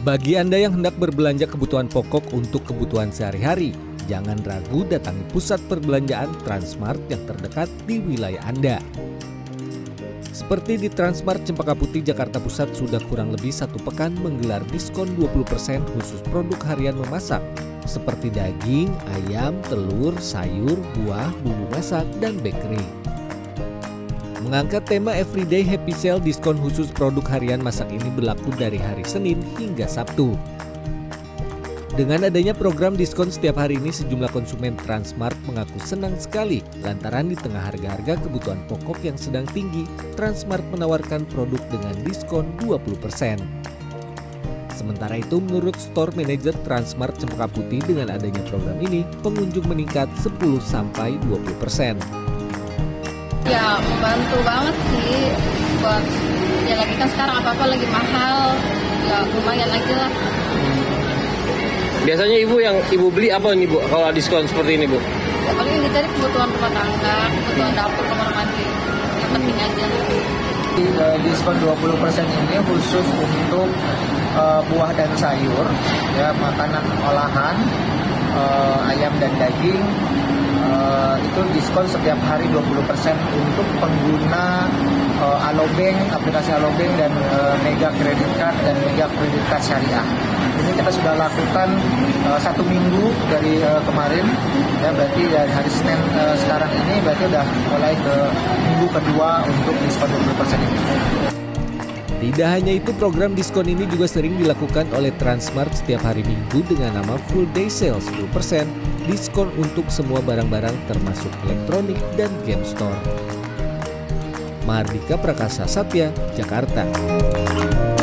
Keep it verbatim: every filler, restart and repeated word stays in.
Bagi Anda yang hendak berbelanja kebutuhan pokok untuk kebutuhan sehari-hari, jangan ragu datangi pusat perbelanjaan Transmart yang terdekat di wilayah Anda. Seperti di Transmart Cempaka Putih, Jakarta Pusat sudah kurang lebih satu pekan menggelar diskon dua puluh persen khusus produk harian memasak, seperti daging, ayam, telur, sayur, buah, bumbu masak, dan bakery. Mengangkat tema Everyday Happy Sale, diskon khusus produk harian masak ini berlaku dari hari Senin hingga Sabtu. Dengan adanya program diskon setiap hari ini, sejumlah konsumen Transmart mengaku senang sekali lantaran di tengah harga-harga kebutuhan pokok yang sedang tinggi, Transmart menawarkan produk dengan diskon dua puluh persen. Sementara itu, menurut Store Manager Transmart Cempaka Putih, dengan adanya program ini, pengunjung meningkat sepuluh sampai dua puluh persen. Ya, membantu banget sih buat, ya lagi kan sekarang apa-apa lagi mahal, ya lumayan aja lah. Biasanya ibu yang ibu beli apa nih bu kalau diskon seperti ini bu? Ya paling dicari kebutuhan rumah tangga, kebutuhan dapur, kamar mandi, yang penting aja. Di uh, diskon dua puluh persen ini khusus untuk uh, buah dan sayur, ya makanan olahan, uh, ayam dan daging. Uh, itu diskon setiap hari dua puluh persen untuk pengguna uh, Alobank, aplikasi Alobank dan uh, Mega Credit Card dan Mega Credit Card Syariah. Ini kita sudah lakukan uh, satu minggu dari uh, kemarin, ya berarti dari hari Senin uh, sekarang ini berarti udah mulai ke minggu kedua untuk diskon dua puluh persen ini. Tidak hanya itu, program diskon ini juga sering dilakukan oleh Transmart setiap hari Minggu dengan nama Full Day Sale sepuluh persen, diskon untuk semua barang-barang termasuk elektronik dan game store. Mahardika Prakasa Satya, Jakarta.